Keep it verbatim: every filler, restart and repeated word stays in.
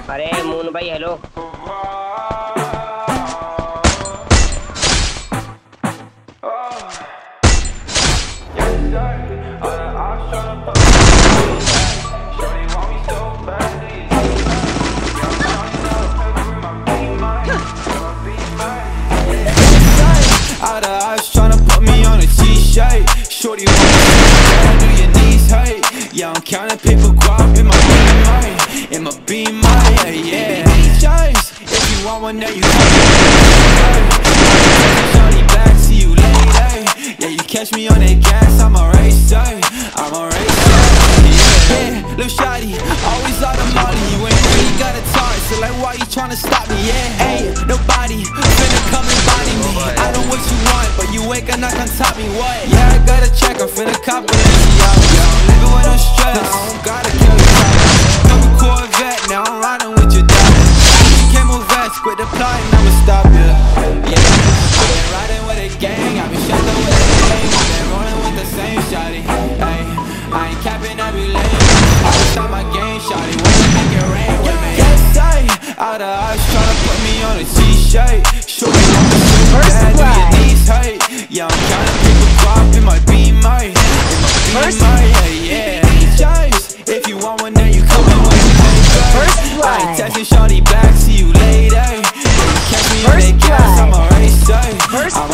अरे मून भाई hello. Shorty want me, do your knees hurt? Yeah, I'm counting paper guap in my beamer, in my beamer, yeah, yeah. Choice, if you want one, now you come. Shorty back, see you later. Yeah, you catch me on that gas, I'm a racer, I'm a racer. Yeah, little shawty, always out of money. You ain't really got a target, so like, why you tryna stop me? Yeah, hey, nobody finna come and body me. I know what you want, but you ain't gonna knock on top me. What? Yeah, I got a check, I'm finna cop a Balenciaga. Living with no stress, I don't gotta kill the time. Come a Corvette, now I'm riding with your dad. You came on vest, quit the plotting, I'ma stop you. Yeah, I've been riding with a gang, I've been shot up with a gang. I've been rolling with the same shawty. Hey, I ain't capping, I be lame. I just start my game, shawty. When you make it rain with me. Yes, I out of eyes tryna put me on a t-shirt. Show me on the super bad, do your knees hurt? Yeah, I'm counting people drop in my beamer, in my beamer, yeah, yeah. Choice, if you want one, then you come in with a paper. I ain't texting shawty back, see you later. If you catch me on that gas, I'm a racer.